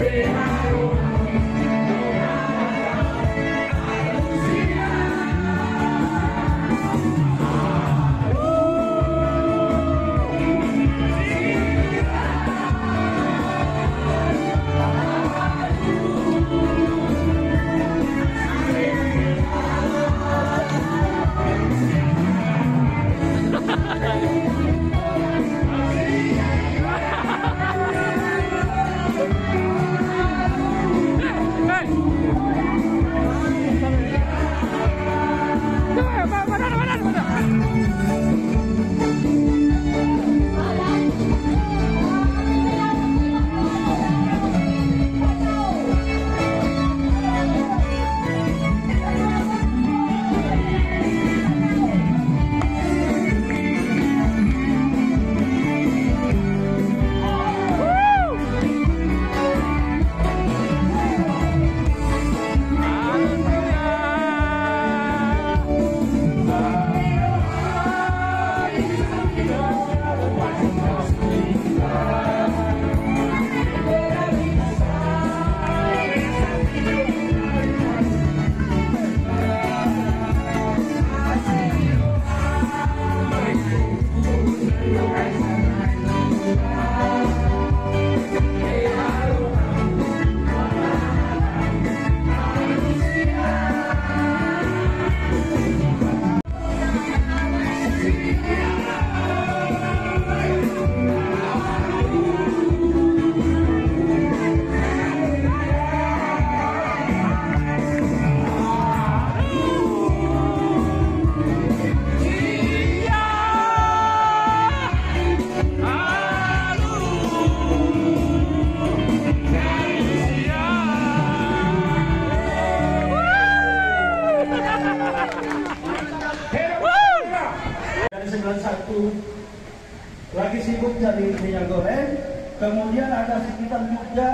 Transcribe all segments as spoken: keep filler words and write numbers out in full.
lagi sibuk cari minyak goreng, kemudian ada sekitar juga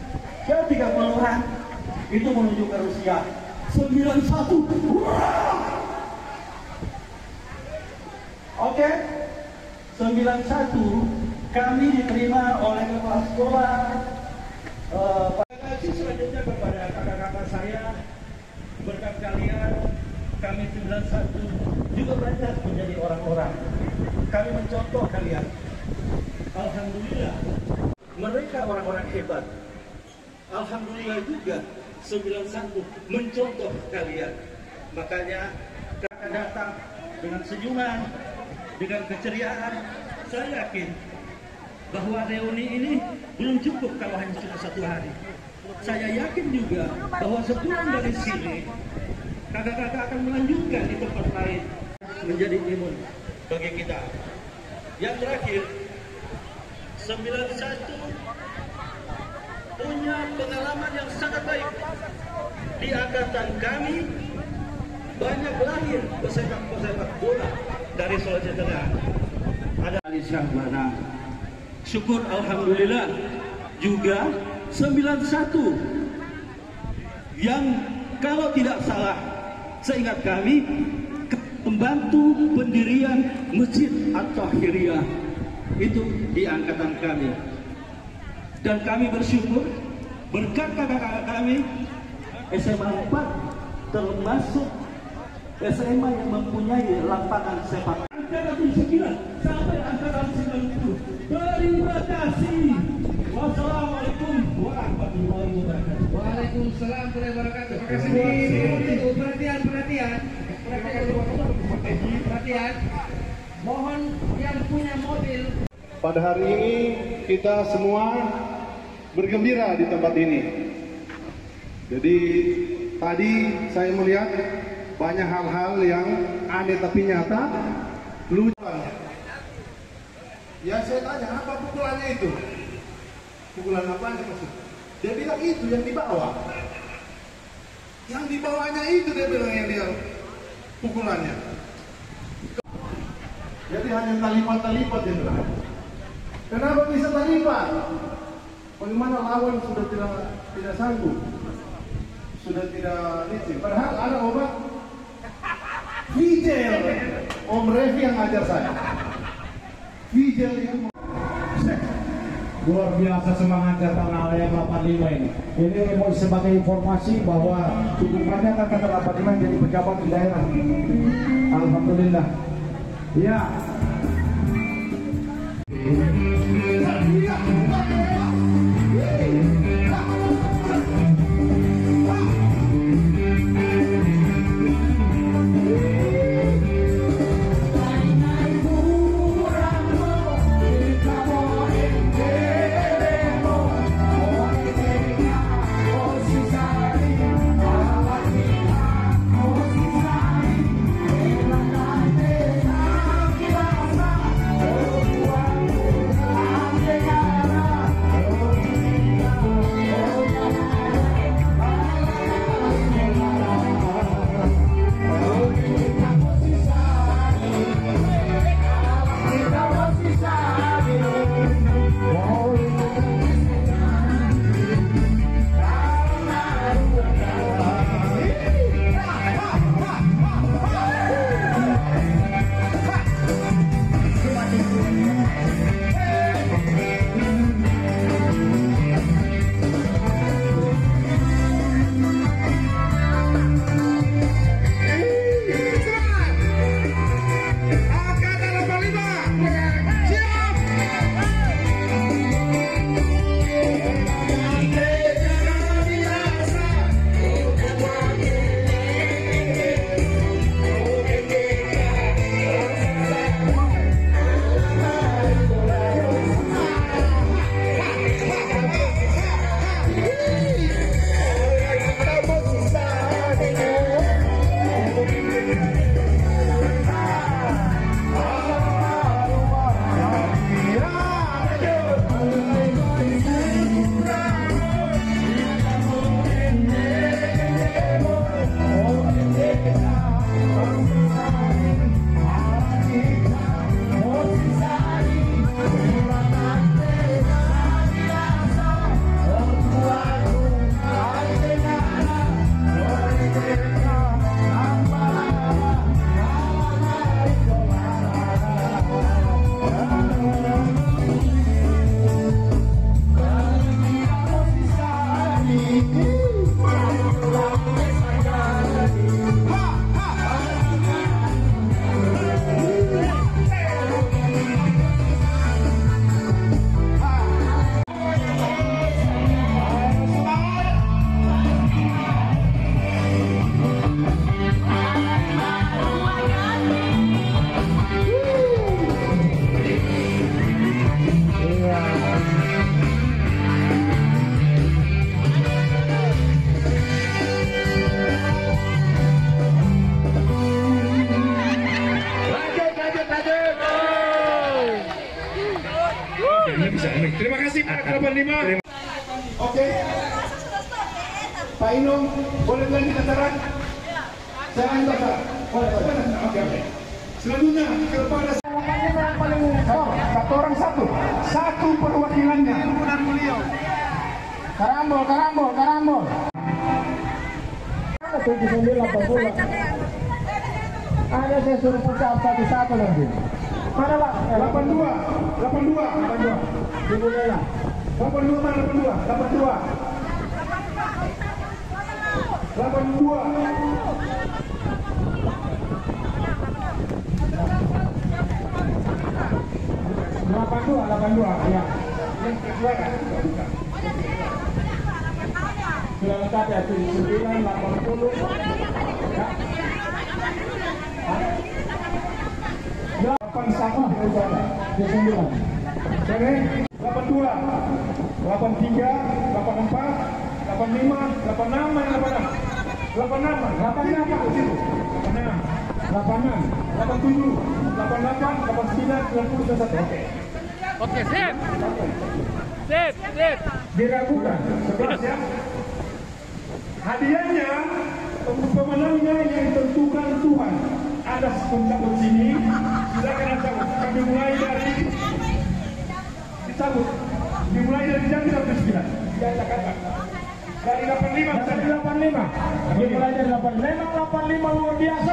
ya tiga puluhan itu menuju ke Rusia. sembilan satu Oke, sembilan satu kami diterima oleh kepala sekolah. Uh, kasih selanjutnya kepada kakak-kakak saya, berkat kalian kami sembilan satu juga banyak menjadi orang-orang. Kami mencontoh kalian. Alhamdulillah, mereka orang-orang hebat. Alhamdulillah juga sembilan satu mencontoh kalian. Makanya akan datang dengan senyuman, dengan keceriaan. Saya yakin bahwa reuni ini belum cukup kalau hanya cuma satu hari. Saya yakin juga bahwa sepulang dari sini kakak-kakak akan melanjutkan di tempat lain menjadi imun bagi kita. Yang terakhir, sembilan satu punya pengalaman yang sangat baik. Di angkatan kami banyak lahir pesepak-pesepak bola dari Sulawesi Tengah. Ada Ali Syahbana. Syukur alhamdulillah juga sembilan satu yang kalau tidak salah seingat kami membantu pendirian Masjid At-Tahiriyah itu di angkatan kami. Dan kami bersyukur berkat kakak-kakak kami S M A empat termasuk S M A yang mempunyai lapangan sepak angkatan sembilan sampai angkatan sembilan puluh. Terima kasih. Wassalamualaikum warahmatullahi wabarakatuh. Waalaikumsalam warahmatullahi wabarakatuh. Terima kasih. Perhatian, perhatian. Perhatian, perhatian. Mohon yang punya mobil. Pada hari ini kita semua bergembira di tempat ini. Jadi tadi saya melihat banyak hal-hal yang aneh tapi nyata, lucu. Ya saya tanya, apa pukulannya itu? Pukulan apa maksud? Dia bilang itu yang di bawah. Yang di bawahnya itu dia bilang yang dia pukulannya. Jadi hanya talipat-talipat dia bilang. Kenapa bisa talipat? Bagaimana lawan sudah tidak tidak sanggup, sudah tidak licin. Padahal ada obat Vigel. Om Revi yang ajar saya. Vigel itu luar biasa semangatnya Tanah Air delapan puluh lima ini. Ini mau sebagai informasi bahwa cukup banyak angkatan delapan puluh lima yang jadi pejabat di daerah. Alhamdulillah. Ya. Terima kasih Pak delapan puluh lima. Oke. Pak Inung, boleh lanjut acara? Saya lanjut acara. Boleh, boleh. Oke, oke. Selanjutnya kepada yang paling oh, satu orang satu, satu perwakilannya. Karambol, karambol, karambol. tujuh sembilan delapan puluh. Ada saya suruh putar satu-satu lagi. Mana Pak? delapan dua, delapan dua, delapan dua. Dimulai lah. delapan dua mana delapan dua? delapan dua. delapan dua. delapan dua, delapan dua, ya. Yang kedua kan? Bukan. Sudah lengkap ya, tujuh sembilan, delapan puluh. Ya. delapan satu tujuh sembilan. Oke, delapan dua, delapan tiga, delapan empat, delapan lima, delapan enam, delapan enam. delapan enam, delapan enam, delapan enam, delapan enam, delapan tujuh, delapan delapan, delapan sembilan, sembilan puluh satu. Oke. Oke, sip. Sip, sip. Diragukan. sebelas ya. Hadiahnya pemenangnya yang ditentukan Tuhan. Ada pencabut sini. Silakan cabut. Kami mulai dari dicabut. Dimulai dari jam sampai sembilan. Dia kata dari delapan puluh lima dari delapan puluh lima. Dimulai dari delapan puluh lima, delapan puluh lima luar biasa.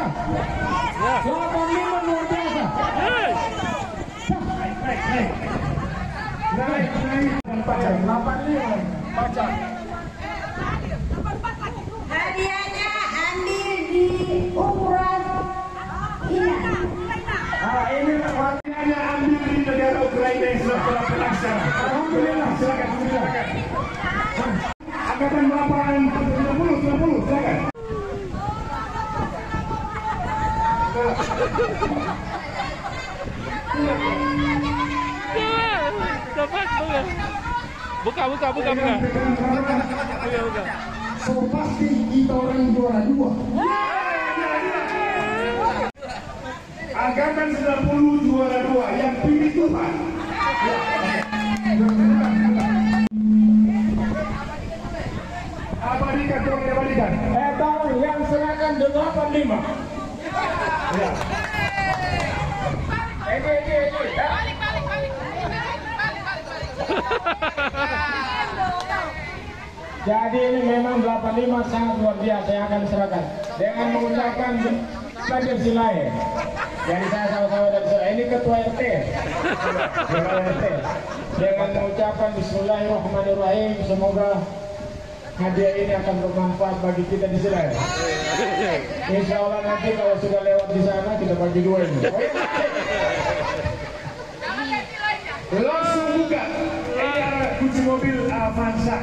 delapan puluh lima luar biasa. Naik, naik, naik. Naik, naik. Baca. delapan lima. Baca. Hadiahnya ambil di umuran ini. Ah, ini hadiahnya ambil di negara Ukraina yang sudah telah terlaksana. Alhamdulillah, silakan, silakan. Angkatan delapan sembilan puluh, sembilan puluh, silakan. Dapat buka, buka, buka, buka, buka, buka, buka. So pasti kita orang juara dua. Angkatan sembilan puluh juara dua yang pilih Tuhan. Abadikan, tolong abadikan. Eh, tolong yang serahkan delapan lima. Ya. Eh, eh, eh, eh. Balik, balik, balik. Balik, balik, balik. Jadi ini memang delapan lima sangat luar biasa yang akan diserahkan dengan mengucapkan Pancasila. Jadi saya sama-sama dari sana. Ini ketua R T, ketua R T. Dengan mengucapkan Bismillahirrahmanirrahim, semoga hadiah ini akan bermanfaat bagi kita di sini. Insya Allah nanti kalau sudah lewat di sana kita bagi dua ini. Langsung buka. Ini ada kunci mobil Avanza.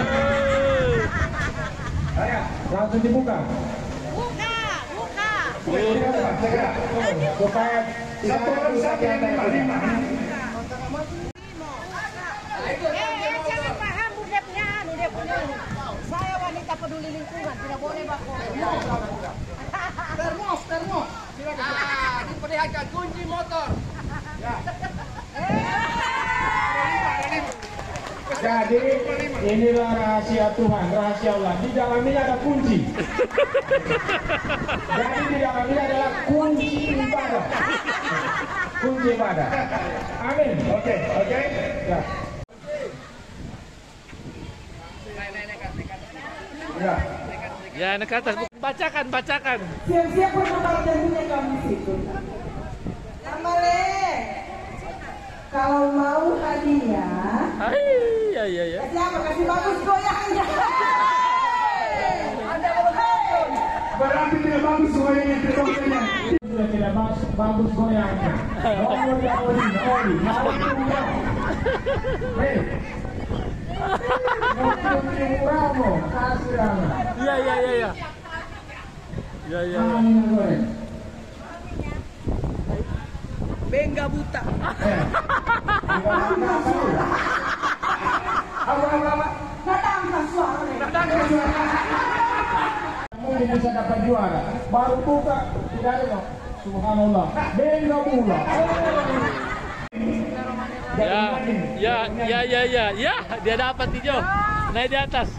Ayo, langsung dibuka. Buka, buka. Segera, segera. Supaya satu orang satu yang lima lima. Eh, eh, jangan paham dia punya anu, dia punya anu. Saya wanita peduli lingkungan, tidak boleh bako. Termos, termos. Ah, diperlihatkan kunci motor. Jadi inilah rahasia Tuhan, rahasia Allah. Di dalam ini ada kunci. Jadi di dalam ini adalah kunci ibadah. Kunci ibadah. Amin. Oke, oke. Ya. Ya. Ya, naik ke atas. Bacakan, bacakan. Siap-siap berkembang punya kami situ. Amale. Kalau mau hadiah, Hai, ya, ya, ya. kasih apa? Kasih bagus goyangnya. Anda mau handphone. Berarti tidak bagus goyangnya, tidak Sudah tidak bagus, bagus goyangnya. Oh, ya, oli, oli. Mau punya. Hei. Mau punya kamu, kasih rama. Ya, ya, ya, ya. Ya, ya. Mana minyak goreng? Bengga buta. Eh. Apa, apa, apa? Datangkan suara. Mungkin bisa dapat juara. Baru buka, tidak ada dong. Subhanallah. Bengga pula. Ya, ya, ya, ya, ya, ya, dia dapat hijau. Naik di atas.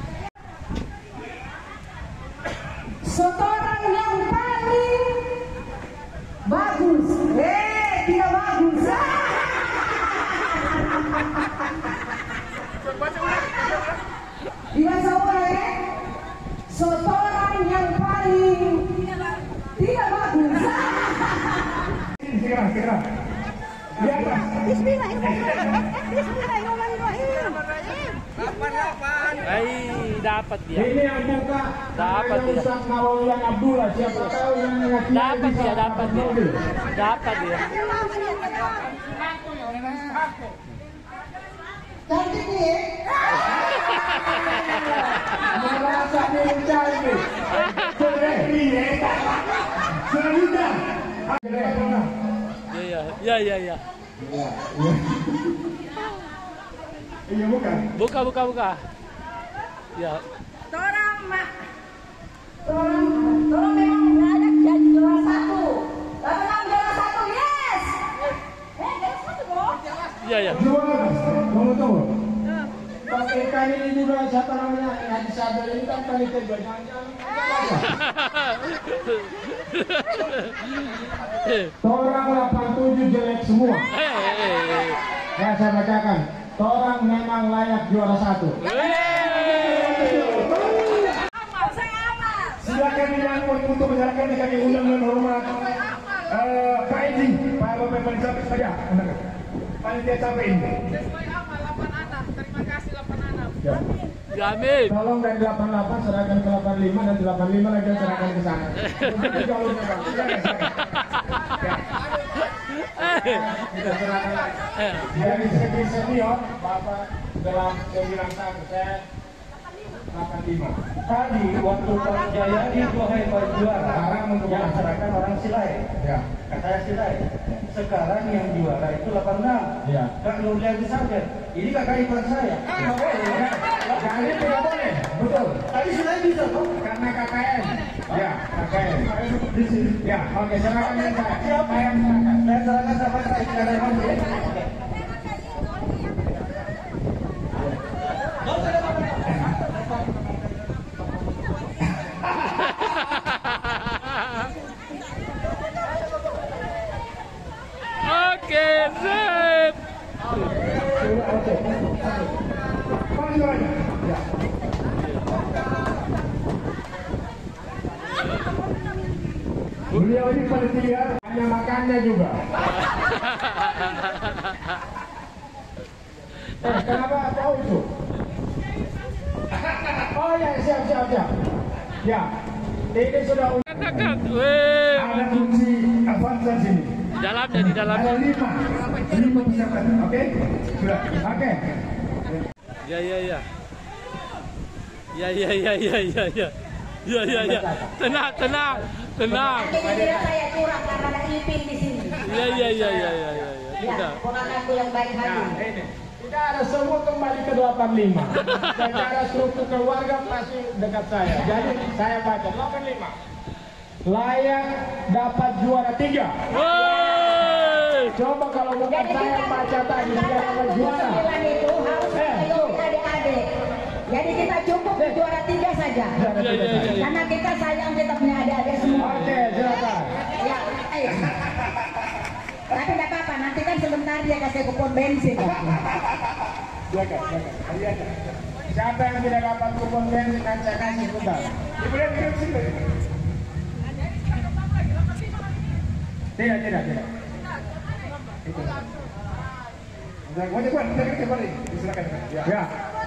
Setoran yang paling bagus. Eh, tidak bagus. Dibaca ulang ya. Setoran yang paling tidak bagus. Segera, segera. Di atas. Bismillahirrahmanirrahim. Bismillahirrahmanirrahim. Hai, dapat dia. Ini yang buka. Dapat namanya dia. Ustaz Nawawiyan Abdullah. Siapa tahu yang mengakibat Dapat bisa dia, dapat dia. mobil. Dapat dia. Cantik nih. Merasa diri cantik. Sudah ini. Sudah mudah. Ya, ya, ya, ya, ya. Iya bukan. Buka, buka, buka. Ya. Torang mak. Torang, torang memang layak jadi juara satu. Lalu enam juara satu, yes. Eh, juara satu dong. Ya, ya. Juara. Tunggu, tunggu. Pakai kali ini juga siapa namanya? Yang sadar ini kan kali kedua. Torang delapan tujuh jelek semua. Eh, eh, eh. Ya saya bacakan. Torang memang layak juara satu. Silakan dibangun untuk menjalankan kami undang dan hormat. Eh, Pak Edi, Pak Bapak Panitia saja. Panitia capek ini. Ya. Jamin. Tolong dari delapan puluh delapan serahkan ke delapan puluh lima dan delapan puluh lima lagi serahkan ke sana. Begitu jalurnya Bang. Ya, ya, ya. Eh. Kita serahkan lagi. Dari segi senior, Bapak dalam sembilan satu saya delapan puluh lima. Tadi waktu Pak Jaya itu hebat juara, Sekarang untuk yang serahkan orang Silai. Ya. Katanya Silai. Sekarang yang juara itu delapan puluh enam. Ya. Kak Nurlian Sarden. Ini kakak ipar saya. Nggak boleh, ya. Jadi tidak boleh. Betul. Tadi Silai bisa toh? Karena K K N. Ya, K K N. Di sini. Ya, oke, serahkan yang saya. Siapa? Saya serahkan. Saya serahkan sama saya tidak ada yang ambil. Oke, sip. Oke. Bang juaranya. Ya. Beliau ini panitia hanya makannya juga. Eh, kenapa tahu itu? Oh ya, siap, siap, siap. Ya, ini sudah Katakan, weh. ada kunci Avanza sini. Di dalamnya, di dalamnya. Ada lima, lima peserta. Oke, sudah. Oke. Ya, ya, ya. Ya, ya, ya, ya, ya, ya. Ya, ya, ya. Tenang, tenang, tenang. Nanti dikira saya curang karena ada Ipin di sini. Ya, ya, ya, ya, ya, ya. Ya, Sudah. ponakanku yang baik hati. Nah, ini. Tidak ada, semua kembali ke delapan puluh lima. Secara struktur keluarga pasti dekat saya. Jadi saya baca delapan puluh lima. Layak dapat juara tiga. Woi. Coba kalau bukan Jadi saya kita baca tadi dia kata dapat tujuh juara. sembilan itu harus Eh, mengayomi adik-adik. Jadi kita cukup di juara tiga saja. Juara Ya, tiga ya, ya, saja. ya. Karena kita sayang kita punya adik-adik semua. Oke, silakan. Ya, eh. Tapi tidak apa-apa, nanti kan sebentar dia kasih kupon bensin. Silakan, silakan. Hari aja. Siapa yang tidak dapat kupon bensin nanti saya kasih sebentar. Ibu lihat di sini. Tidak, tidak, tidak. Itu. Wajib buat, kita kita balik. Silakan. Ya.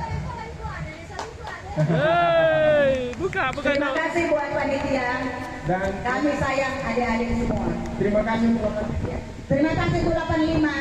Hei, buka, buka. Terima kasih buat panitia. Dan Kami sayang adik-adik semua. terima kasih untuk panitia. Terima kasih Bu delapan puluh lima.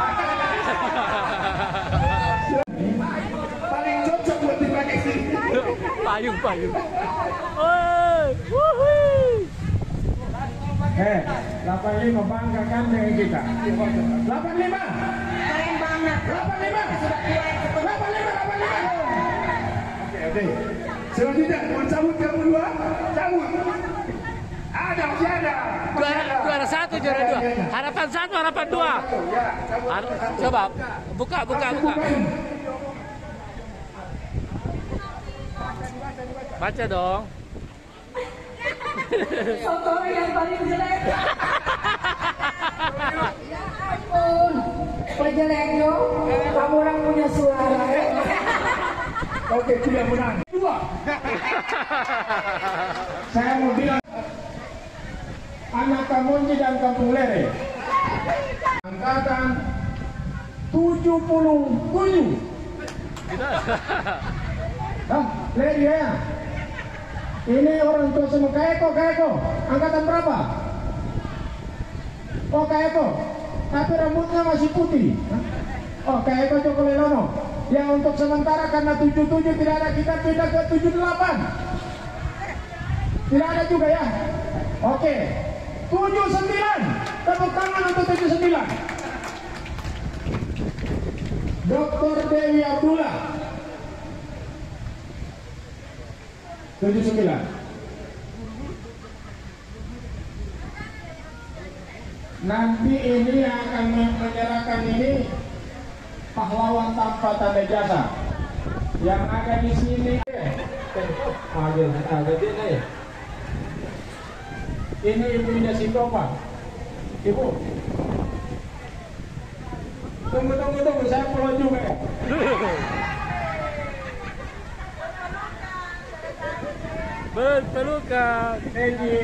Paling cocok buat dipakai sini. Payung, payung. Woi, wuhui. Eh, delapan puluh lima banggakan dengan kita. delapan puluh lima. Keren banget. delapan puluh lima. Sudah tua yang sepenuhnya. delapan puluh lima, delapan puluh lima. Oke, oke. Selanjutnya, mau cabut kamu dua? Cabut. Ada, masih ada. Masih Juara, ada. juara satu, juara dua. Harapan satu, harapan dua. Ya, cabut. Har- Coba, buka, buka, buka. Baca dong. Soto yang paling jelek. Ya ampun. Pejeleknya, kamu orang punya suara. Oke, tidak menang. Dua. Saya mau bilang, anak Kamunji dan Kampung Lere, angkatan tujuh puluh tujuh. Hah, Lere ya? Ini orang tua semua. Kaeko, Kaeko, angkatan berapa? Oh, Kaeko, tapi rambutnya masih putih. Hah? Oh, Kaeko Cokolelono. Yang untuk sementara karena tujuh tujuh tidak ada, kita pindah ke tujuh delapan. Tidak ada juga ya. Oke. tujuh sembilan. Tepuk tangan untuk tujuh sembilan. Doktor Dewi Abdullah. tujuh sembilan. Nanti ini yang akan menyerahkan ini pahlawan tanpa tanda jasa yang ada di sini. Ada, ada dia ya. Ini ibunya si Topa. Ibu. Tunggu, tunggu, tunggu. Saya follow juga ya. Berpelukan. Egi.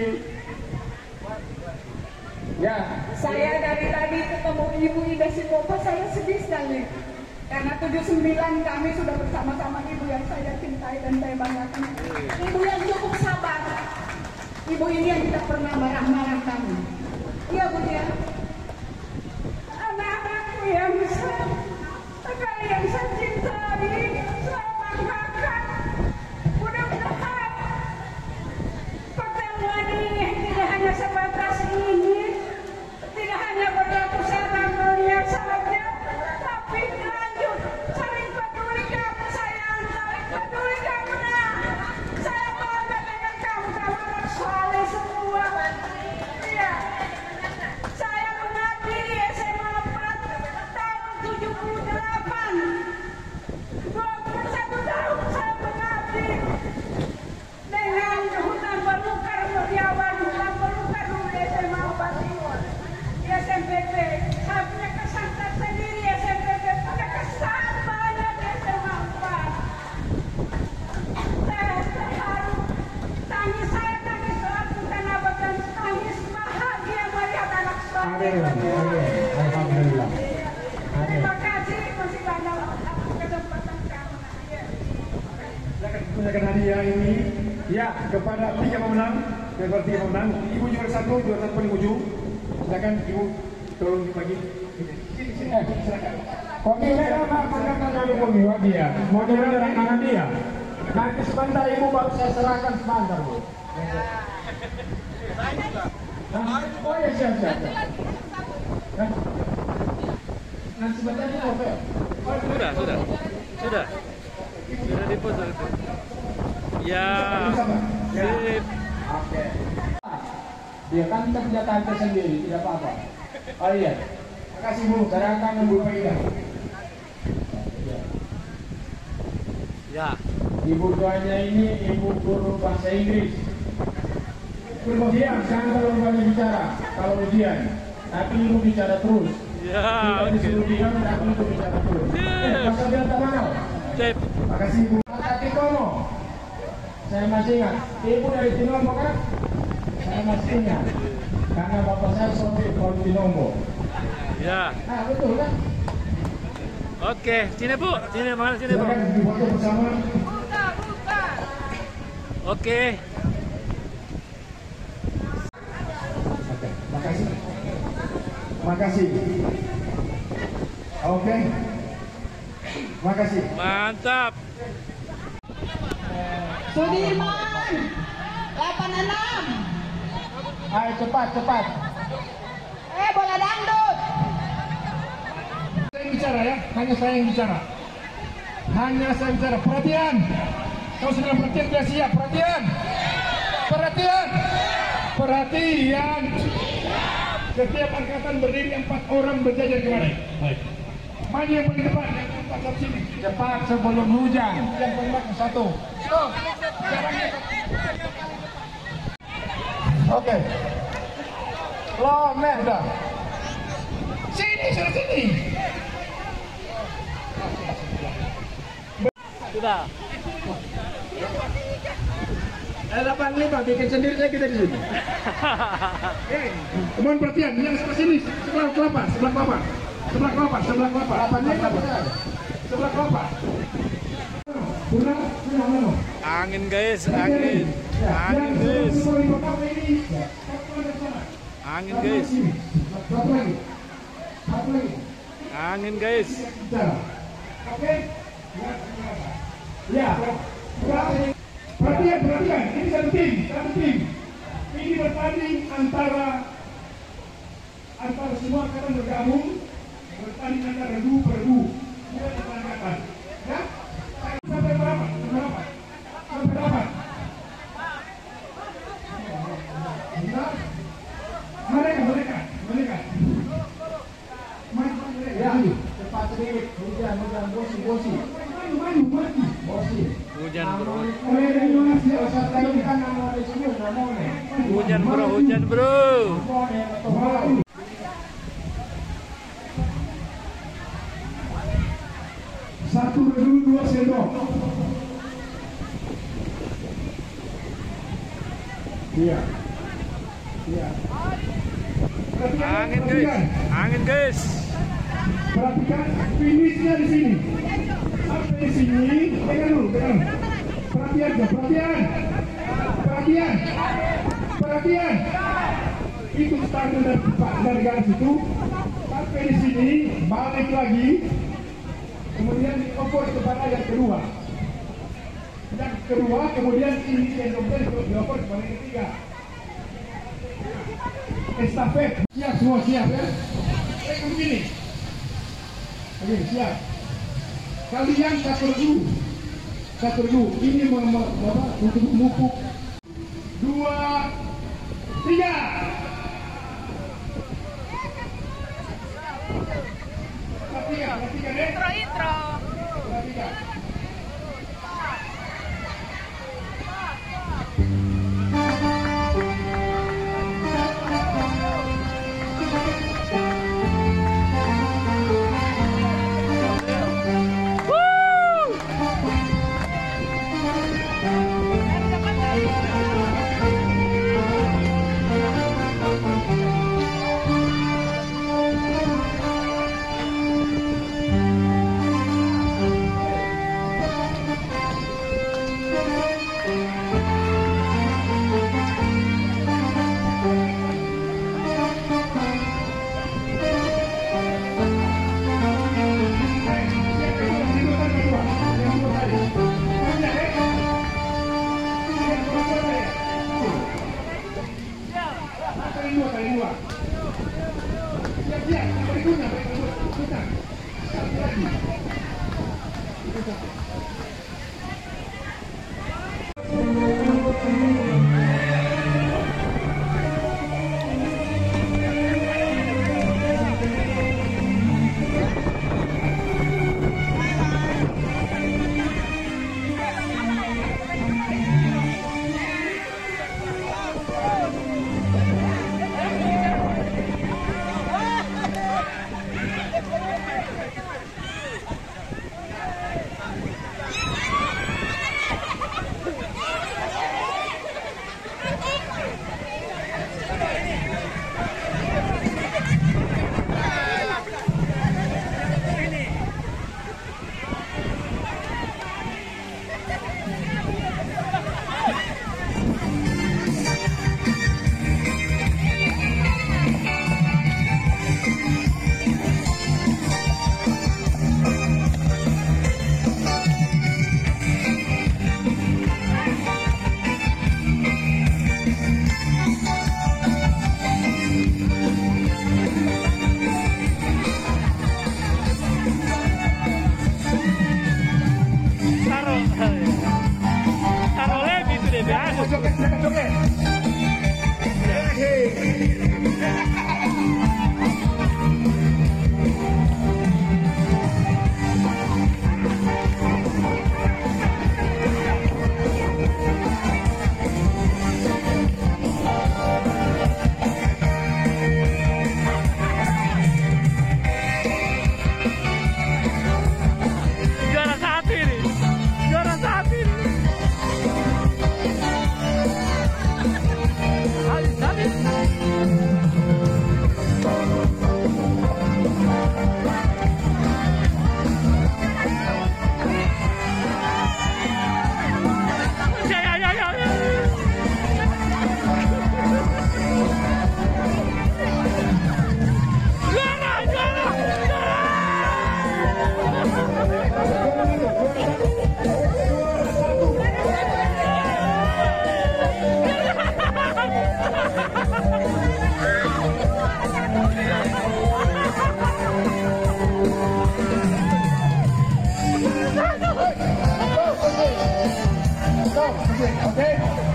Ya. Saya dari tadi ketemu Ibu Ida Simopa, saya sedih sekali. Karena tujuh puluh sembilan kami sudah bersama-sama ibu yang saya cintai dan saya banggakan. Ibu yang cukup sabar. Ibu ini yang tidak pernah marah-marah kami. Iya Bu ya. Anak-anakku yang besar, sekali yang saya cintai, saya banggakan. Mudah-mudahan pertemuan ini tidak hanya sebatas ini, tidak hanya berlaku secara mulia saja, tapi lanjut saling peduli kamu sayang, saling peduli kamu nak. Saya bangga dengan kamu, kamu anak soleh semua. Iya. Saya mengabdi di S M A empat tahun tujuh puluh delapan. dua puluh satu tahun saya mengabdi dengan hutan belukar Setiawan, hutan belukar dulu di S M A empat Timur. Di S M P T, saya punya kesan tersendiri S M P T, punya kesan banyak di S M A empat. Saya terharu, tangis saya tangis selaku karena bahkan tangis bahagia melihat anak saya. Amin. Amin. Alhamdulillah. Amin. Terima kasih, masih banyak kesempatan kamu. Ya. Silakan gunakan hadiah ini ya kepada tiga pemenang, kepada tiga pemenang. Ibu juara satu, juara satu paling ujung. Silakan ibu tolong dibagi. Sini, sini, silakan. Kopi merah Pak, perkataan dulu kopi dia. Mau dengar tangan dia. Nanti sebentar ibu baru saya serahkan sebentar Bu. Hah? Oh ya siap siap. Hah? Nanti sebentar ini oke. Sudah, sudah. Sudah. Sudah dipost. Sudah dipost. Ya. Sip. Oke. Dia kan kita punya tante sendiri, tidak apa-apa. Oh iya. Makasih Bu, serahkan Bu pegang. Ya. Ibu tuanya ini ibu guru bahasa Inggris. Diam, jangan terlalu banyak bicara kalau ujian. Tapi ibu bicara terus. Ya, Tidak oke. disuruh diam, tapi ibu bicara terus. Siap. Eh, Pasal dia tak mau. Sip. Makasih Ibu. Hati Komo. Saya masih ingat. Ibu dari Tinombo kan? Saya masih ingat. Karena bapak saya sopir kalau Tinombo. Ya. Nah betul kan? Oke, sini Bu. Sini mana sini Bu. Silakan difoto bersama. Buka, buka. Oke. Oke, makasih. Makasih. Oke. Makasih. Mantap. Sudirman, delapan enam. Ayo cepat, cepat. Eh, bola dangdut. Saya yang bicara ya, hanya saya yang bicara. Hanya saya bicara. Perhatian. Kau sudah perhatian, sudah siap. Perhatian. Perhatian. Perhatian. Setiap angkatan berdiri empat orang berjajar kemari. Baik. Maju yang paling depan, yang empat sampai sini. Cepat sebelum hujan. Yang paling belakang satu. Stop. Jaraknya. Oke. Lo, men, udah. Sini, sudah sini. Sudah. Eh, delapan lima bikin sendiri saya kita di sini. Eh, mohon perhatian, yang sebelah sini, sebelah kelapa, sebelah kelapa, sebelah kelapa, sebelah kelapa. delapan lima sebelah kelapa. Pulang, pulang, pulang. Angin guys, angin. Angin guys. Angin guys. Satu lagi, satu lagi. Angin guys. Oke? Ya. Perhatian, perhatian. Ini satu tim, satu tim. Ini bertanding antara antara semua angkatan bergabung, bertanding antara du per du. Dua angkatan. Ya? Sampai berapa? Sampai berapa? Sampai berapa? Enggak. Mereka, mereka, mereka. Ya, cepat sedikit. Hujan, hujan, bosi, bosi. Maju, maju, maju. Bosi. Hujan bro. Hujan Hujan bro, hujan bro. Satu redu dua sendok. Iya. Iya. Angin guys, angin guys. Perhatikan finishnya di sini. Sampai di sini, pegang dulu, pegang. Perhatian, perhatian, perhatian, perhatian. Itu start dari dari garis itu. Sampai di sini, balik lagi. Kemudian dioper kepada yang kedua. Yang kedua, kemudian ini yang dioper dioper kepada yang ketiga. Estafet, siap semua siap ya. Pegang begini. Oke, siap. Kalian catur dulu. Catur dulu. Ini mau untuk memupuk. Dua, tiga. Tiga, tiga deh. Intro, intro. Tiga. Okay.